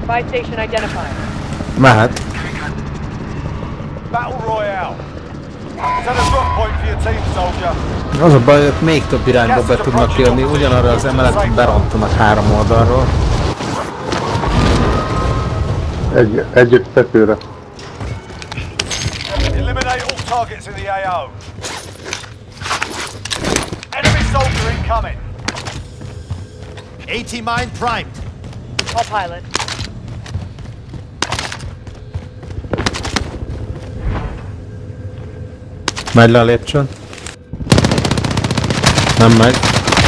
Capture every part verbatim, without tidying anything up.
Buy station identified. Mehet. Battle Royale. Set a drop point for your team, soldier. Az a baj, hogy még több irányba be tudnak jönni, ugyanarra az emeletet berontanak három oldalról. Egy, egyet tetőre. Eliminate all targets in the A O. Enemy soldier incoming. AT mine primed. All pilot. Megy le a lépcsőn. Nem megy.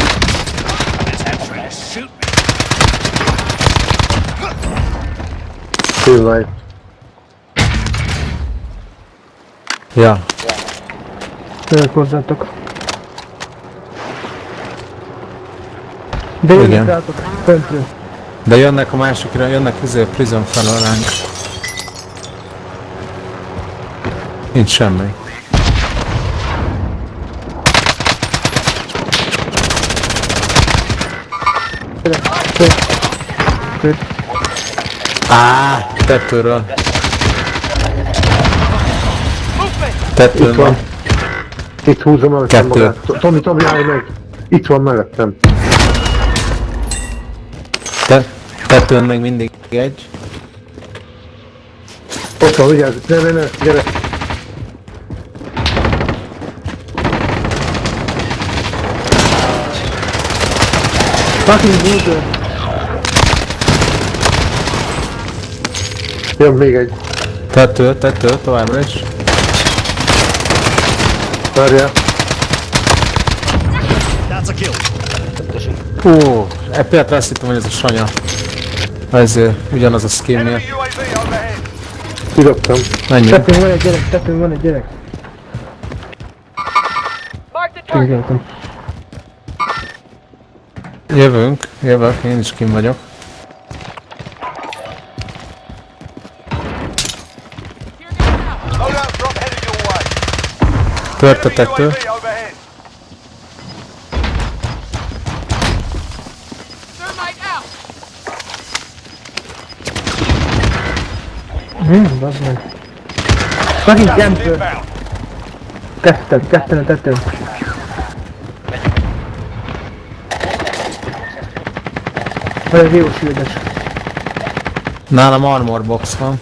Tényleg. Ja. Jövök hozzátok. De jönnek rátok, föntről. De jönnek a másikra, jönnek izé a prison felől ránk. Nincs semmi. Áááá, tetőről. Tetőn van. Itt húzom el Kettő. magát. Tomi, Tomi, állj meg! Itt van mellettem. Te, tetőn még mindig egy. Ott van, vigyázz! Ne, ne, ne, gyere! Fucking bútor! Jön még egy. Tető, tető, továbbra is. Várjál. That's a kill. Hú, egy pillanatra azt hittem, hogy ez a Sanya. Ezért ugyanaz a skin Enemy miatt. U A V overhead. Kidobtam. Menjünk. Tetőn van egy gyerek, tetőn van egy gyerek. Mark the target. Tényleg. Jövünk, jövök, én is kim vagyok. Loadout drop headed your way. Tört a Enemy tető. U A V overhead. Thermite out. Hm, bazd meg. Fucking Gas is campbell. inbound. Ketten, ketten a tetőn. Vagy egy jó süldes. Nálam armor box van.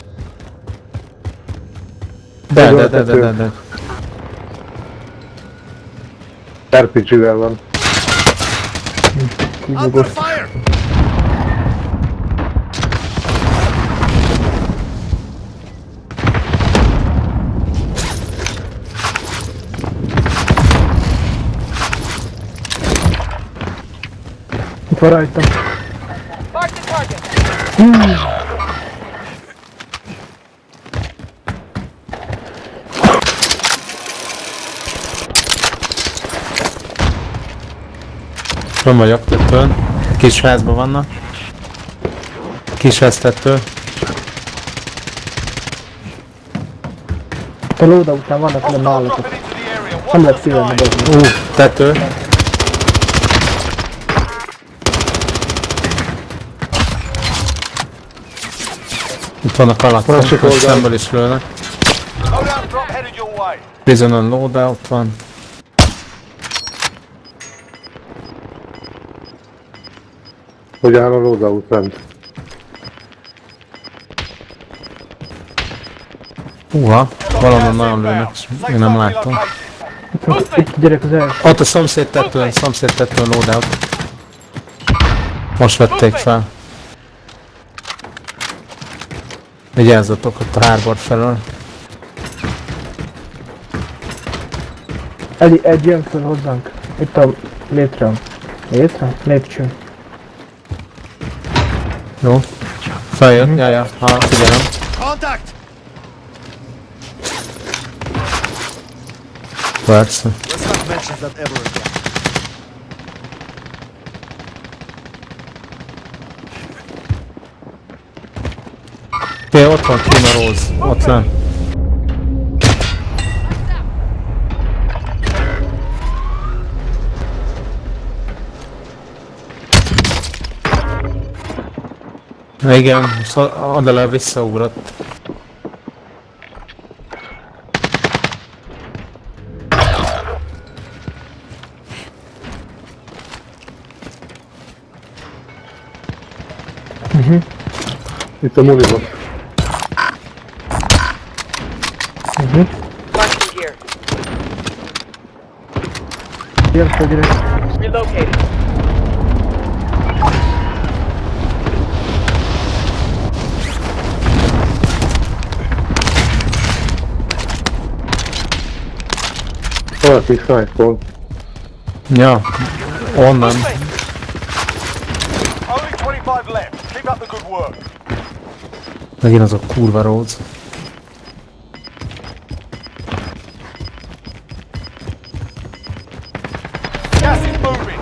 De, de, de, de, de, de. er pé gé-vel van. Under fire. Itt van rajtam. Mark the target. Fönn vagyok tetőn. Kis házban vannak. Kis ház tető. A lóda után vannak külön Hostile nálatok. dropping into the area. Nem Watch lehet the szívelni skies. be. Ú, tető. Itt vannak alattunk, Másik most oldal. szemből is lőnek. Loadout drop headed your way. Prisonon loadout van. Hogy áll a loadout rend? Húha, valahol nagyon lőnek, én nem láttam. Itt, itt gyerek az első. Ott a szomszéd tetőn, szomszéd tetőn loadout. Most vették fel. Vigyázzatok ott a harbor felől. Egy, egy jön föl hozzánk. Itt a létre. Létre? Lépcső. Jó. Feljött, mm-hmm. Jaja, ha figyelem. Contact. Persze. Let's not mention that ever again. Oké, ott van Kina Rose, ott lenn. Igen, most oda le visszaugrott. Itt a muliban. Mhm. Marching gear. Jön fel direkt. Relocated. Valaki snipe-ol. Ja, onnan. Only twenty-five left. Keep up the good work. Megint az a kurva Rhodes. Gas is moving.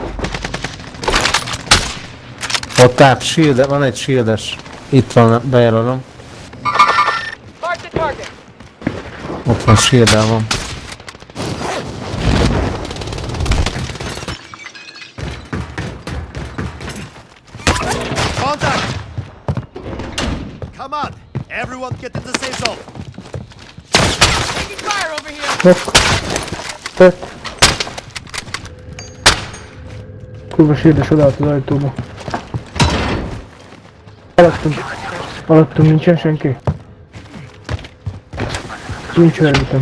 Ott át, shield, van egy shieldes. Itt van, bejelölöm. Mark the target. Ott van, shield-el van. Contact! Come on! Everyone get in the safe zone! Taking fire over here. Hopp. Tett. Kurva sérdes odaállt az ajtóba. Alattunk. Alattunk nincsen senki. Nincs vermitem.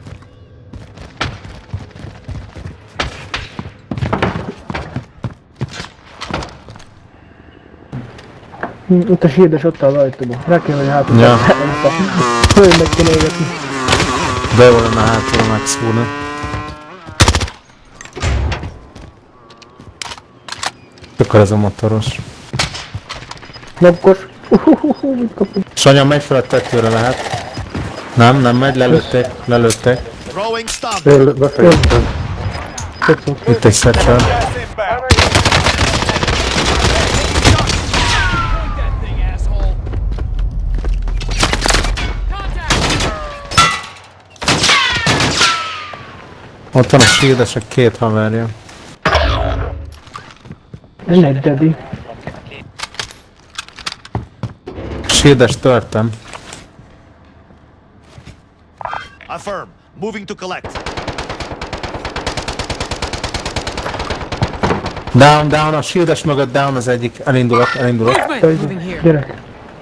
Itt a sérdes ott áll az ajtóba. Rá kell, hogy hátul. Ja. Följön meg kéne égetni. Be volna hátul megszúrni. Akkor ez a motoros. Napkos. Uhuhuhu, mit kapunk? Sanya megy fel a tetőre lehet. Nem, nem megy, lelőtték, lelőtték. Throwing stun! Én befejeztem. Tetszett. Itt egy satchel. Gas inbound. Ott van a shieldesek két haverja. Ez egy dedi. Shieldes törtem. Affirm. Moving to collect. Down, down, a shieldes mögött down az egyik. Elindulok, elindulok. Movement. Moving here. Gyerek.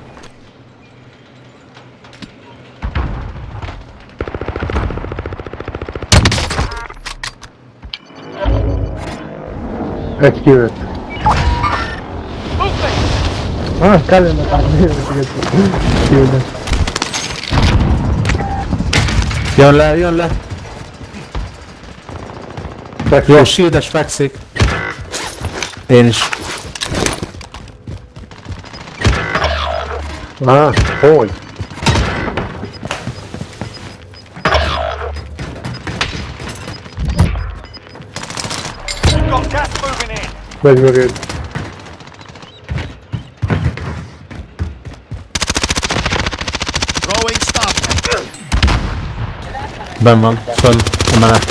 Egy kijött. Movement. Ah, kellene találni. Sérdes. Jön le, jön le. Jó, shieldes fekszik. Én is. Á, hogy? Got gas moving in. Megy mögéd. Throwing stun! Ben van, fönn, emelet.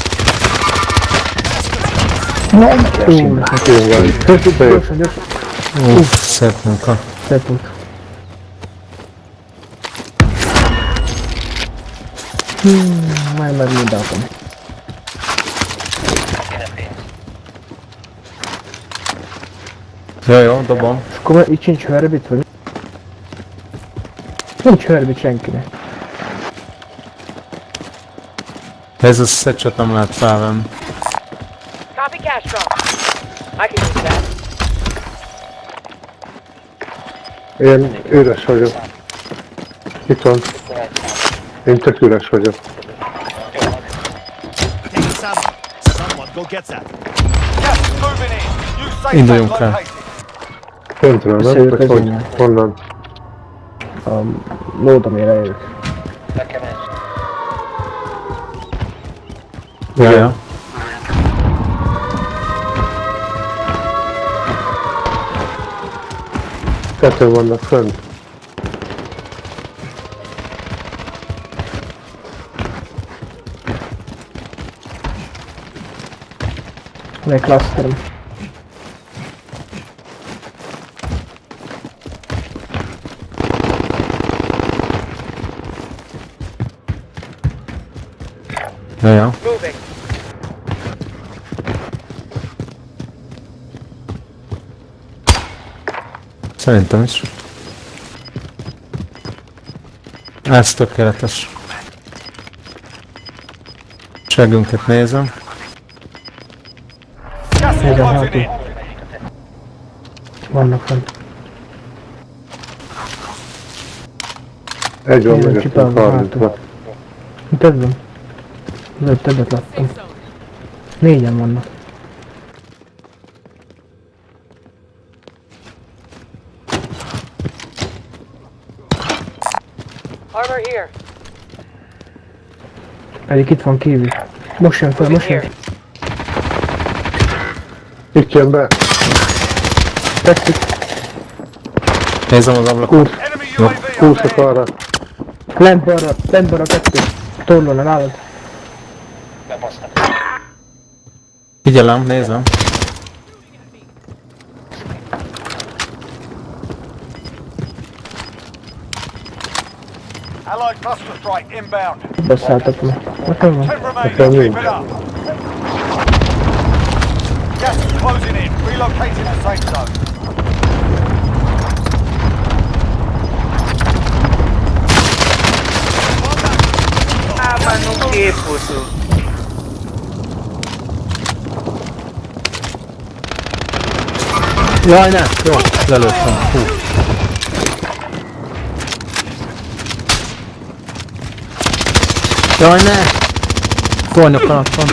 Úr, Én van. gyorsan, gyorsan. Uff, szép munka. Szép volt. Hmm, majd már mindáltam. Jó, jó, dobom. És akkor már itt sincs hörbit, vagy? Nincs hörbit senkinek. Ez a szecset nem lehet felvenni. Copy cash drop. I can use that. Én üres vagyok. Itt van. Én tök üres vagyok. Taking some. Someone go get that. Gas is moving in. New safe Induljunk zone el. located. Föntről, nem? Beszéljük Vagy hogy? ezzel. Honnan? A lódomére jövök. Ja, ja. Kettő vannak fönt. Van egy clusterem. Jaja. Moving. Szerintem is. Ez tökéletes. Segünket nézem. Gas is Négyem closing hátul. in. Vannak fent. Egy van Nézem, mögöttünk csipálva harmincba. Itt ez van. Előbb többet láttam. Négyen vannak. Armor here. Egyik itt van kívül. Most jön fel, Moving most jön. here. Itt jön be. Tetszik. Nézem az ablakot. Enemy U A V Húszok arra. Lent balra, lent balra kettő. Torlóna nálad. Figyelem, nézem. Allied cluster strike inbound. Beszálltak meg. Nekem van. Ten remaining. Nekem Keep nincs. it up. Gas is closing in. Relocating the safe zone. Jaj, ne! Jó, lelőttem. Hú. Jaj, ne! Tornyok alatt van.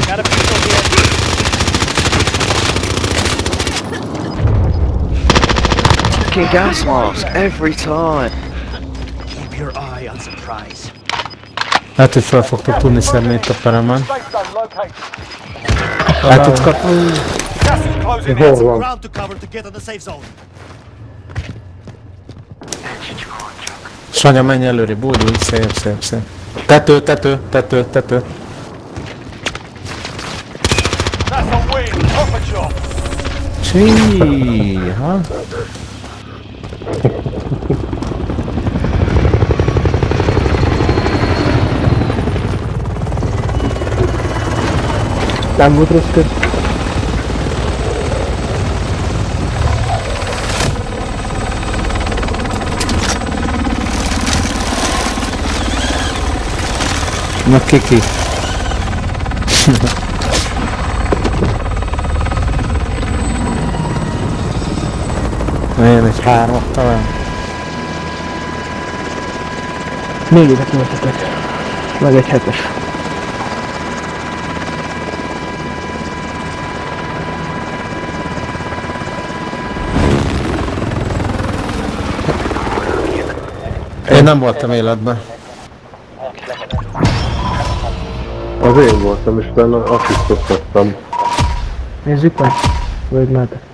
Fucking gas mask every time. Keep your eye on surprise. Lehet, hogy fel fogtok tudni szedni itt a peremen. Safe zone located. El tudsz kapni? Gas is closing Hol in. van? Ground to cover to get on the safe zone. Sanya, menj előre, bújdulj, szép, szép, szép. Tető, tető, tető, tető. That's a win. Proper job. Csí, ha? Nem volt rossz köz. Na kiki. Én egy hármat talán. Négyedet nyolcatok. Meg egy hetes. Én nem voltam életben. Az én voltam, és utána asszisztot tettem. Nézzük meg. Vagy mehetek.